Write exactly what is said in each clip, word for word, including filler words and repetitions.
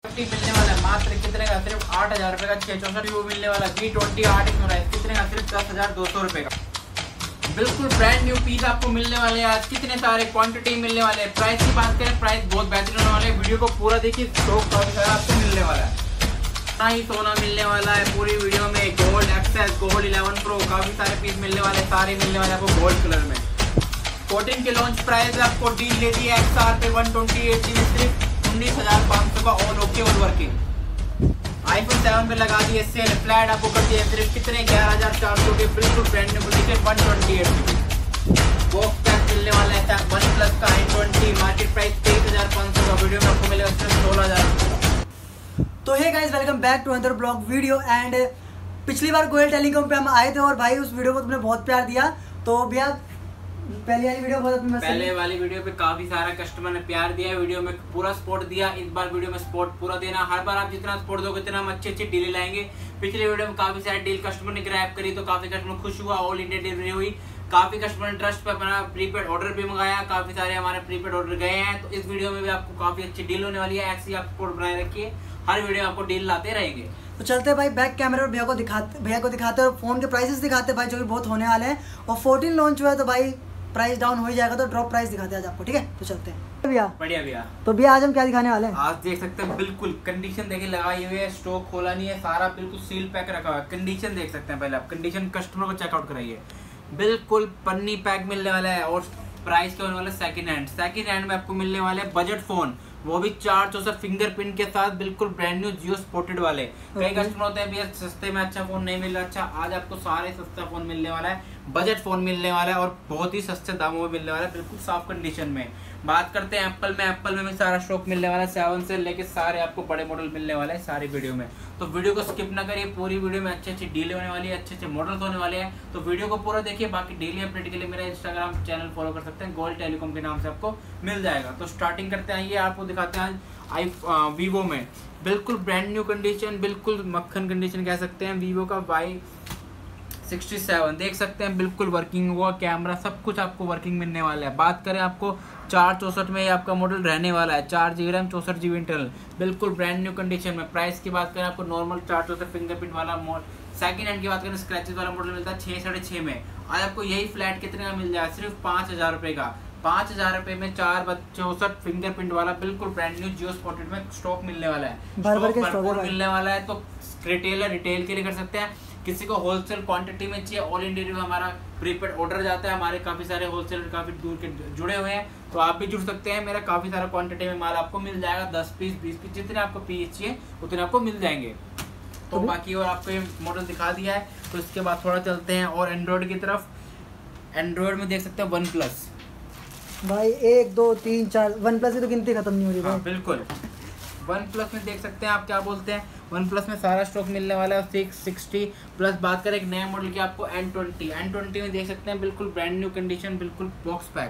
मिलने वाला है मात्र कितने का, सिर्फ आठ हजार रुपए का। छह चौसठ वो मिलने वाला जी ट्वेंटी आठ कितने का, सिर्फ दस हजार दो सौ रुपए का। बिल्कुल ब्रांड न्यू पीस आपको मिलने वाले हैं आज। कितने सारे क्वांटिटी मिलने वाले हैं। प्राइस की बात करें, प्राइस बहुत बेहतरीन होने वाले हैं। वीडियो को पूरा देखिए, स्टॉक काफी सारा आपको मिलने वाला है। इतना ही सोना मिलने वाला है पूरी वीडियो में। Gold access, gold eleven pro, काफी सारे पीस मिलने वाले, सारे मिलने वाले आपको गोल्ड कलर में। फोर्टीन के लॉन्च प्राइस आपको डील ले दी है एक्सआर पे वन ट्वेंटी एट जीबी सिर्फ उन्नीस हजार पाँच सौ का ऑल ओके और वर्किंग। आईफोन सेवन पे लगा दिए सेल, फ्लैट आपको कर दिए सिर्फ कितने ग्यारह हजार चार सौ के बिल्कुल brand new condition one twenty eight GB. Box pack मिलने वाला है वन प्लस का आई ट्वेंटी, मार्केट प्राइस तेईस हजार पाँच सौ का। वीडियो में आपको मिलेगा सिर्फ सोलह हजार। तो hey guys, welcome back to another blog video. And पिछली बार गोयल टेलीकॉम पे हम आए थे और भाई उस वीडियो को तुमने बहुत प्यार दिया। तो भैया पहले वाली वीडियो बहुत पहले वाली वीडियो पे काफी सारा कस्टमर ने प्यार दिया, वीडियो में पूरा सपोर्ट दिया। इस बार वीडियो में सपोर्ट पूरा देना। हर बार आप जितना सपोर्ट दोगे उतना हम अच्छे अच्छे डील लाएंगे। पिछले वीडियो में काफी सारे डील कस्टमर ने ग्रैब करी तो काफी कस्टमर खुश हुआ, ऑल इंडिया डिलीवरी हुई। काफी कस्टमर ने ट्रस्ट पे अपना प्रीपेड ऑर्डर भी मंगाया, काफी सारे हमारे प्रीपेड ऑर्डर गए हैं। तो इस वीडियो में भी आपको काफी अच्छी डील होने वाली है। ऐसी आप सपोर्ट बनाए रखिए, हर वीडियो में आपको डील लाते रहेंगे। तो चलते भाई बैक कैमरे और भैया को दिखाते भैया को दिखाते और फोन के प्राइसेस दिखाते भाई, जो कि बहुत होने वाले हैं। और फोर्टीन लॉन्च हुआ है तो भाई प्राइस डाउन हो जाएगा, तो ड्रॉप प्राइस दिखाते हैं आज आपको, ठीक है। तो चलते हैं भैया। बढ़िया भैया। तो भैया आज हम क्या दिखाने वाले हैं? आज देख सकते हैं बिल्कुल कंडीशन देखिए लगाई हुई है, स्टॉक खोला नहीं है, सारा बिल्कुल सील पैक रखा हुआ है। कंडीशन देख सकते हैं, पहले आप कंडीशन कस्टमर को चेकआउट कराइए। बिल्कुल पन्नी पैक मिलने वाला है और प्राइस क्या होने वाला है सेकंड हैंड। सेकंड हैंड में आपको मिलने वाले बजट फोन, वो भी चार चौसठ फिंगरप्रिंट के साथ, बिल्कुल ब्रांड न्यू जियो स्पोर्टेड वाले। कई कस्टमर होते हैं भैया सस्ते में अच्छा फोन नहीं मिल रहा। अच्छा आज आपको सारे सस्ता फोन मिलने वाला है, बजट फोन मिलने वाला है और बहुत ही सस्ते दामों में मिलने वाला है, बिल्कुल साफ कंडीशन में। बात करते हैं एप्पल में, एप्पल में भी सारा स्टॉक मिलने वाला है। सेवन से लेके सारे आपको बड़े मॉडल मिलने वाले हैं सारी वीडियो में। तो वीडियो को स्किप ना करिए, पूरी वीडियो में अच्छे अच्छे डील होने वाली है, अच्छे अच्छे मॉडल्स होने वाले हैं। तो वीडियो को पूरा देखिए। बाकी डेली अपडेट के लिए मेरा इंस्टाग्राम चैनल फॉलो कर सकते हैं, गोल्ड टेलीकॉम के नाम से आपको मिल जाएगा। तो स्टार्टिंग करते हैं, ये आपको दिखाते हैं आई वीवो में बिल्कुल ब्रांड न्यू कंडीशन, बिल्कुल मक्खन कंडीशन कह सकते हैं। वीवो का वाई सिक्सटी सेवन देख सकते हैं, बिल्कुल वर्किंग हुआ, कैमरा सब कुछ आपको वर्किंग मिलने वाला है। बात करें आपको चार चौसठ में आपका मॉडल रहने वाला है, चार जी बी रैम चौसठ जी बी इंटरनल, बिल्कुल ब्रांड न्यू कंडीशन में। प्राइस की बात करें आपको नॉर्मल चार चौसठ फिंगरप्रिंट वाला मॉडल। सेकंड हैंड की बात करें स्क्रैचेस वाला मॉडल मिलता है छः साढ़े छः में। आज आपको यही फ्लैट कितने का मिल जाए, सिर्फ पाँच हजार रुपये का। पाँच हजार रुपये में चार चौसठ फिंगरप्रिंट वाला बिल्कुल ब्रांड न्यू जियो स्पॉटेड में स्टॉक मिलने वाला है। भरपूर मिलने वाला है। तो रिटेलर रिटेल के लिए कर सकते हैं, किसी को होलसेल क्वांटिटी में चाहिए, ऑल इंडिया में हमारा प्रीपेड ऑर्डर जाता है। हमारे काफी सारे होलसेलर काफी दूर के जुड़े हुए हैं, तो आप भी जुड़ सकते हैं। मेरा काफी सारा क्वांटिटी में माल आपको मिल जाएगा, दस पीस बीस पीस जितने आपको पीस चाहिए उतने आपको मिल जाएंगे। तो बाकी और आपको ये मॉडल दिखा दिया है। तो इसके बाद थोड़ा चलते हैं और एंड्रॉयड की तरफ। एंड्रॉयड में देख सकते हैं वन प्लस भाई, एक दो तीन चार वन प्लस की तो गिनती खत्म नहीं हो रही। हाँ, बिल्कुल वन प्लस में देख सकते हैं आप क्या बोलते हैं। वन प्लस में सारा स्टॉक मिलने वाला है सिक्स सिक्सटी प्लस। बात करें एक नए मॉडल की आपको एन ट्वेंटी एन ट्वेंटी में देख सकते हैं, बिल्कुल ब्रांड न्यू कंडीशन, बिल्कुल बॉक्स पैक।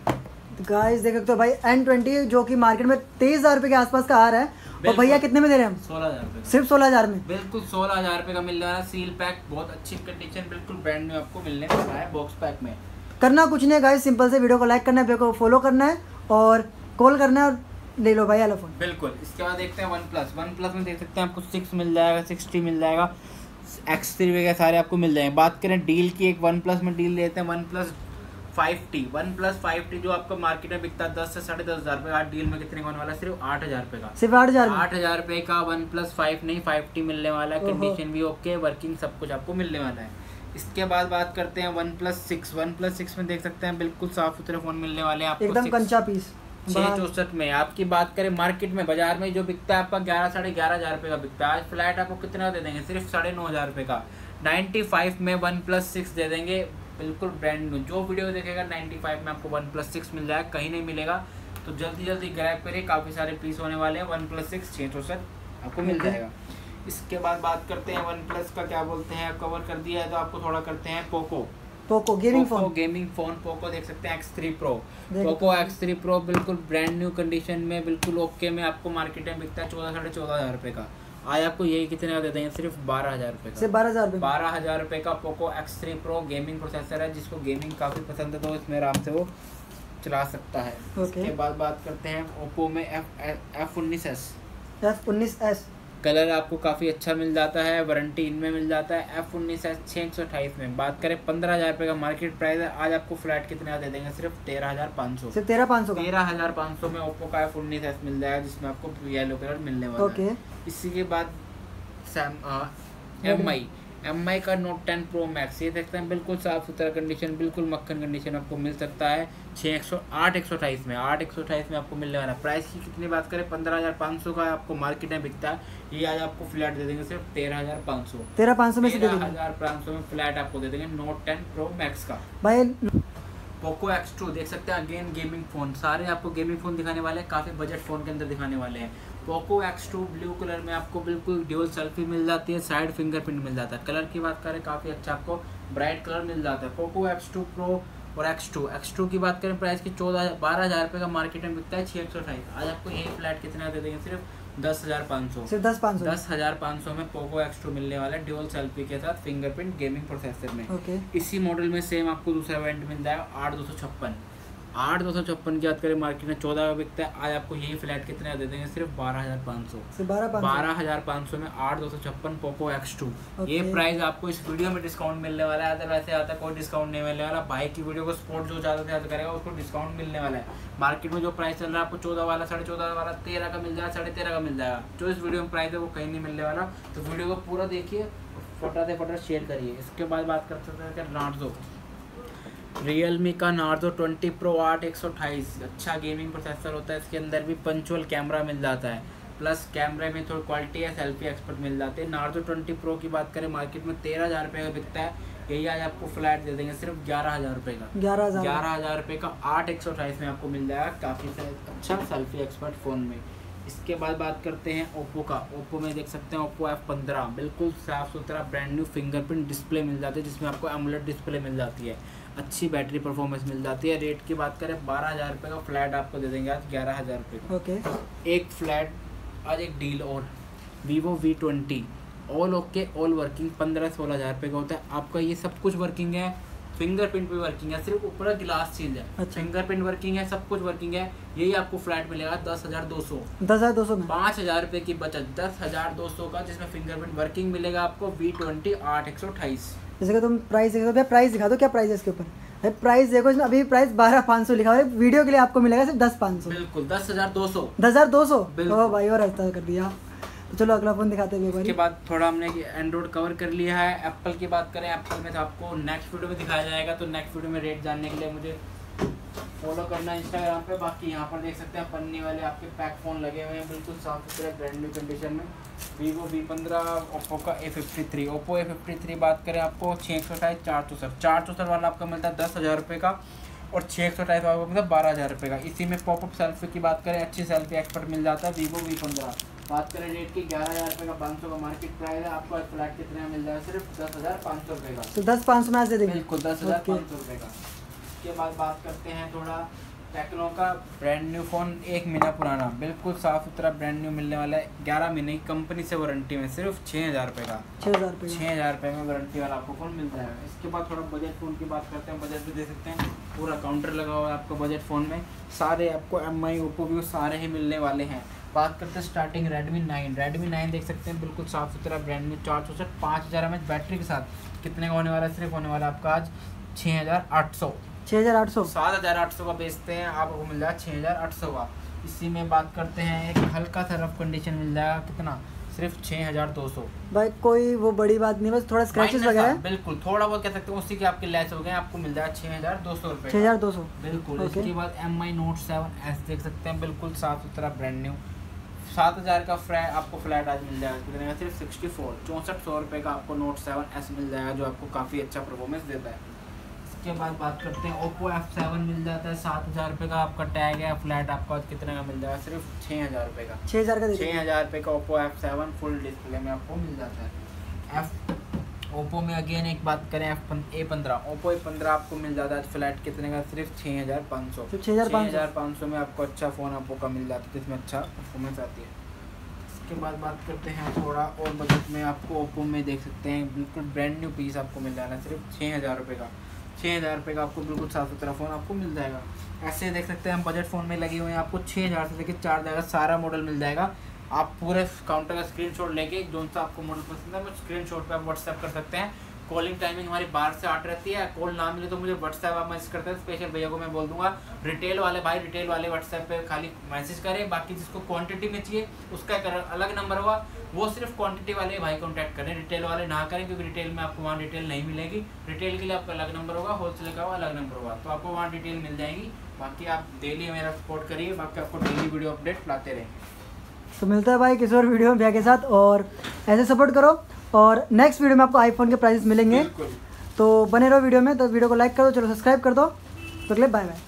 गाइस देख सकते हो भाई एन ट्वेंटी जो कि मार्केट में तेईस हजार रुपये के आसपास का आ रहा है, और भैया कितने में दे रहे हैं हम? सोलह हजार रुपये, सिर्फ सोलह हजार में। बिल्कुल सोलह हजार रुपये का मिलने वाला सील पैक, बहुत अच्छी कंडीशन, बिल्कुल ब्रांड न्यू आपको मिलने वाला है बॉक्स पैक में। करना कुछ नहीं गाइस, सिंपल से वीडियो को लाइक करना है, वीडियो को फॉलो करना है और कॉल करना है और ले लो भाई वाला फोन। बिल्कुल। इसके बाद देखते हैं वन प्लस। वन प्लस में देख सकते हैं आपको सिक्स मिल जाएगा, सिक्सटी मिल जाएगा, एक्स थ्री वगैरह सारे आपको मिल जाएंगे। बात करें डील की, एक वन प्लस में डील लेते हैं one plus five T. One plus five T जो आपको मार्केट में बिकता है दस से साढ़े दस हजार रुपये का, डील में कितने का होने वाला है, सिर्फ आठ हजार रुपये का। सिर्फ आठ हजार आठ हजार रुपये का वन प्लस फाइव नहीं फाइव टी मिलने वाला है। कंडीशन भी ओके, वर्किंग सब कुछ आपको मिलने वाला है। इसके बाद बात करते हैं one plus six. One plus six में देख सकते हैं बिल्कुल साफ सुथरे फोन मिलने वाले हैं आपको, एकदम कंचा पीस छः चौसठ में। आपकी बात करें मार्केट में बाजार में जो बिकता है आपका ग्यारह साढ़े ग्यारह हजार रुपये का बिकता है, आज फ्लैट आपको कितना दे देंगे, सिर्फ साढ़े नौ हजार रुपये का। नाइन्टी फाइव में वन प्लस सिक्स दे देंगे, बिल्कुल ब्रांड न्यू। जो वीडियो देखेगा नाइन्टी फाइव में आपको वन प्लस सिक्स मिल जाएगा, कहीं नहीं मिलेगा। तो जल्दी जल्दी ग्रैब करिए, काफ़ी सारे पीस होने वाले हैं। वन प्लस सिक्स छः चौसठ आपको मिल जाएगा। इसके बाद बात करते हैं वन प्लस का क्या बोलते हैं, कवर कर दिया है तो आपको थोड़ा करते हैं Poco. Poco gaming phone, gaming phone Poco देख सकते हैं X three pro. Poco X three pro बिल्कुल ब्रांड न्यू कंडीशन में, बिल्कुल ओके में आपको मार्केट में बिकता है चौदह साढ़े चौदह हजार रुपये का। आज आपको यही कितने का दे देंगे, सिर्फ बारह हजार रुपये का। सिर्फ बारह हजार रुपये बारह हजार रुपये का Poco X three pro gaming processor है। जिसको गेमिंग काफ़ी पसंद है तो इसमें आराम से वो चला सकता है। okay. इसके बाद बात करते हैं ओप्पो में एफ एफ उन्नीस एस एफ उन्नीस एस कलर आपको काफ़ी अच्छा मिल जाता है, वारंटी इनमें मिल जाता है। एफ उन्नीस एस छः एक सौ अट्ठाईस में बात करें पंद्रह हज़ार रुपये का मार्केट प्राइस है। आज आपको फ्लैट कितने का दे देंगे? सिर्फ तेरह हज़ार पाँच सौ सिर्फ तेरह पाँच सौ तेरह हज़ार पाँच सौ में ओप्पो का एफ उन्नीस एस मिल जाएगा, जिसमें आपको येलो कलर मिलने वाला ओके। है। इसी के बाद सैम एम आई एम आई का नोट टेन प्रो मैक्स, ये देखते हैं बिल्कुल साफ़ सुथरा कंडीशन, बिल्कुल मक्खन कंडीशन आपको मिल सकता है छः एक सौ आठ एक सौ अट्ठाईस में आठ एक सौ अट्ठाईस में आपको मिलने वाला है। प्राइस की कितनी बात करें पंद्रह हज़ार पाँच सौ का आपको मार्केट में बिकता है, ये आज आपको फ्लैट दे देंगे सिर्फ तेरह हज़ार पाँच सौ तेरह पाँच सौ में से तेरह हज़ार पाँच सौ में फ्लैट आपको दे देंगे नोट टेन प्रो मैक्स का। भाई पोको एक्स टू देख सकते हैं, अगेन गेमिंग फ़ोन, सारे आपको गेमिंग फ़ोन दिखाने वाले हैं, काफ़ी बजट फ़ोन के अंदर दिखाने वाले हैं। Poco X two blue colour में आपको बिल्कुल ड्यूल सेल्फी मिल जाती है, साइड फिंगरप्रिंट मिल जाता है। कलर की बात करें काफ़ी अच्छा आपको ब्राइट कलर मिल जाता है। पोको एक्स टू प्रो और एक्स टू एक्स टू की बात करें प्राइस की चौदह बारह हज़ार रुपये का मार्केट में बिकता है छः एक सौ अट्ठाईस। आज आपको यही फ्लैट कितना दे देंगे? सिर्फ दस हज़ार पाँच सौ सिर्फ दस पाँच सौ दस हज़ार पाँच सौ में पोको एक्स टू मिलने वाला है ड्यूल सेल्फी के साथ फिंगरप्रिंट गेमिंग प्रोसेसर में। ओके। इसी मॉडल में सेम आपको दूसरा वेरिएंट मिल जाएगा आठ दो सौ छप्पन आठ दो सौ छप्पन की बात करें मार्केट में चौदह का बिकता है। आज आपको यही फ्लैट कितने दे देंगे? सिर्फ बारह हज़ार पाँच सौ सिर्फ बारह पाँच सौ बारह हज़ार पाँच सौ में आठ दो सौ छप्पन पोको एक्स टू। ये ओके। प्राइस आपको इस वीडियो में डिस्काउंट मिलने वाला है, अदर वैसे आता कोई डिस्काउंट नहीं मिलने वाला। भाई की वीडियो को सपोर्ट जो ज़्यादा से ज़्यादा करेगा उसको डिस्काउंट मिलने वाला है। मार्केट में जो प्राइस चल रहा है आपको चौदह वाला साढ़े चौदह वाला तेरह का मिल जाएगा, साढ़े तेरह का मिल जाएगा। जो इस वीडियो में प्राइस है वो कहीं नहीं मिलने वाला, तो वीडियो को पूरा देखिए, फटाते फटाफट शेयर करिए। इसके बाद बात कर सकते हैं नार्जो रियलमी का नार्जो ट्वेंटी प्रो आठ एक सौ अट्ठाईस, अच्छा गेमिंग प्रोसेसर होता है, इसके अंदर भी पंचुअल कैमरा मिल जाता है, प्लस कैमरे में थोड़ी क्वालिटी है, सेल्फी एक्सपर्ट मिल जाते हैं। नार्जो ट्वेंटी प्रो की बात करें मार्केट में तेरह हज़ार रुपये का बिकता है, यही आज आपको फ्लैट दे देंगे सिर्फ ग्यारह हज़ार रुपये का ग्यारह हज़ार ग्यारह हज़ार रुपये का आठ एक सौ अट्ठाईस में आपको मिल जाएगा, काफ़ी अच्छा सेल्फी एक्सपर्ट फ़ोन में। इसके बाद बात करते हैं ओप्पो का। ओप्पो में देख सकते हैं ओप्पो एफ पंद्रह, बिल्कुल साफ़ सुथरा ब्रांड न्यू फिंगरप्रिंट डिस्प्ले मिल जाती है, जिसमें आपको एमुलेट डिस्प्ले मिल जाती है, अच्छी बैटरी परफॉर्मेंस मिल जाती है। रेट की बात करें बारह हज़ार रुपये का फ्लैट आपको दे देंगे आज ग्यारह हज़ार रुपये का। ओके। एक फ्लैट आज एक डील और Vivo V twenty all okay all working पंद्रह सोलह हज़ार रुपये का होता है आपका। ये सब कुछ वर्किंग है, फिंगरप्रिंट भी वर्किंग है, सिर्फ ऊपर गिलास चीज है। अच्छा। फिंगरप्रिंट वर्किंग है, सब कुछ वर्किंग है। यही आपको फ्लैट मिलेगा दस हज़ार दो सौ दस हज़ार दो सौ में पाँच हज़ार रुपये की बचत, दस हज़ार दो सौ का, जिसमें फिंगरप्रिंट वर्किंग मिलेगा आपको वी ट्वेंटी आठ एक सौ अट्ठाईस। जैसे कि तुम प्राइस देखो भैया, प्राइस दिखा दो क्या प्राइस है इसके ऊपर? भाई प्राइस देखो, इसमें अभी प्राइस बारह पाँच सौ लिखा हुआ है, वीडियो के लिए आपको मिलेगा सिर्फ दस पाँच सौ बिल्कुल दस हज़ार दो सौ दस हज़ार दो सौ बिल्कुल। ओ भाई और ऐसा कर दिया। तो चलो अगला फ़ोन दिखाते हैं। उसके बाद थोड़ा हमने एंड्रॉइड कवर कर लिया है। एप्पल की बात करें, एप्पल में तो आपको नेक्स्ट वीडियो में दिखाया जाएगा, तो नेक्स्ट वीडियो में रेट जानने के लिए मुझे फॉलो करना है इंस्टाग्राम पे। बाकी यहाँ पर देख सकते हैं पन्नी वाले आपके पैक फ़ोन लगे हुए हैं, बिल्कुल साफ सुथरे ब्रांड न्यू कंडीशन में। वीवो वी पंद्रह, ओप्पो का A fifty three Oppo A fifty three बात करें आपको छः एक सौ अट्ठाईस चार चौसठ चार चौसठ वाला आपका मिलता है दस हज़ार रुपये का, और छः एक सौ अट्ठाईस वाला मतलब बारह हज़ार रुपये का। इसी में पॉपअप सेल्फी की बात करें, अच्छी सेल्फी एक्सपर्ट मिल जाता है वीवो वी पंद्रह। बात करें रेट की ग्यारह हज़ार रुपये का पाँच सौ का मार्केट प्राइस है, आपको फ्लैट कितने में मिल जाएगा? सिर्फ दस हज़ार पाँच सौ रुपये का। तो दस पाँच सौ में आज दे देंगे बिल्कुल दस हज़ार पाँच सौ रुपये का। उसके बाद बात करते हैं थोड़ा टेक्नो का ब्रांड न्यू फ़ोन, एक महीना पुराना, बिल्कुल साफ़ सुथरा ब्रांड न्यू मिलने वाला है, ग्यारह महीने की कंपनी से वारंटी में, सिर्फ छः हज़ार रुपये का छः हज़ार रुपये छः हज़ार रुपये में वारंटी वाला आपको फ़ोन मिलता है। इसके बाद थोड़ा बजट फ़ोन की बात करते हैं। बजट भी दे सकते हैं, पूरा काउंटर लगा हुआ है आपको बजट फ़ोन में, सारे आपको एम आई ओप्पो वीवो सारे ही मिलने वाले हैं। बात करते हैं starting Redmi nine Redmi nine देख सकते हैं, बिल्कुल साफ़ सुथरा ब्रांड न्यू चार चौसठ पाँच हज़ार एम एच बैटरी के साथ कितने का होने वाला है? सिर्फ होने वाला आपका आज छः हज़ार आठ सौ छः हज़ार आठ सौ सात हज़ार आठ सौ का बेचते हैं, आपको मिल जाएगा छः हज़ार आठ सौ का। इसी में बात करते हैं एक हल्का सा रफ कंडीशन मिल जाएगा, कितना? सिर्फ छः हज़ार दो सौ। भाई कोई वो बड़ी बात नहीं, बस थोड़ा स्क्रैचेस वगैरह है, बिल्कुल थोड़ा बहुत कह सकते हैं, उसी के आपके लेस हो गए, आपको मिल जाएगा छः हज़ार दो सौ रुपये छः हज़ार दो सौ बिल्कुल। ओके। इसके बाद M I note seven S देख सकते हैं, बिल्कुल साफ़ सुथरा ब्रांड न्यू, सात हज़ार का फ्लै आपको फ्लैट आज मिल जाएगा, कितने का? सिर्फ सिक्सटी फोर चौंसठ सौ रुपये का आपको नोट सेवन एस मिल जाएगा, जो आपको काफ़ी अच्छा परफॉर्मेंस देता है। इसके बाद बात करते हैं ओप्पो एफ सेवन मिल जाता है, सात हज़ार रुपये का आपका टैग है, फ्लैट आपको आज कितने का मिल जाएगा? सिर्फ छः हज़ार रुपये का छः हज़ार का छः हज़ार रुपये का Oppo F seven full display में आपको मिल जाता है। एफ ओप्पो में अगेन एक बात करें, एफ ए पंद्रह ओप्पो ए पंद्रह आपको मिल जाता है फ्लैट कितने का? सिर्फ छः हज़ार पाँच सौ छः हज़ार छः हज़ार पाँच सौ में आपको अच्छा फ़ोन ओप्पो का मिल जाता है, जिसमें अच्छा परफॉर्मेंस आती है। इसके बाद बात करते हैं थोड़ा और बजट में, आपको ओप्पो में देख सकते हैं बिल्कुल ब्रांड न्यू पीस आपको मिल जाना है, सिर्फ छः हज़ार रुपये का छः हज़ार रुपये का आपको बिल्कुल साफ़ सुथरा फ़ोन आपको मिल जाएगा। ऐसे देख सकते हैं हम बजट फ़ोन में लगे हुए हैं, आपको छः हज़ार से लेकर चार हज़ार का सारा मॉडल मिल जाएगा। आप पूरे काउंटर का स्क्रीनशॉट लेके जो सा आपको मॉडल पसंद है वो स्क्रीनशॉट पे आप व्हाट्सएप कर सकते हैं। कॉलिंग टाइमिंग हमारी बारह से आठ रहती है। कॉल ना मिले तो मुझे व्हाट्सएप आप मैसेज करते हैं, स्पेशल भैया को मैं बोल दूंगा। रिटेल वाले भाई रिटेल वाले व्हाट्सएप पे खाली मैसेज करें, बाकी जिसको क्वांटिटी में चाहिए उसका एक अलग नंबर होगा, वो सिर्फ क्वांटिटी वाले भाई कॉन्टैक्ट करें, रिटेल वाले ना करें, क्योंकि रिटेल में आपको वहाँ डिटेल नहीं मिलेगी। रिटेल के लिए आपका अलग नंबर होगा, होलसेल का अलग नंबर होगा, तो आपको वहाँ डिटेल मिल जाएगी। बाकी आप डेली मेरा सपोर्ट करिए, बाकी आपको डेली वीडियो अपडेट लाते रहेंगे। तो मिलता है भाई किसी और वीडियो में भैया के साथ, और ऐसे सपोर्ट करो। और नेक्स्ट वीडियो में आपको आईफोन के प्राइस मिलेंगे, तो बने रहो वीडियो में। तो वीडियो को लाइक कर दो, चलो सब्सक्राइब कर दो। तो बाय बाय।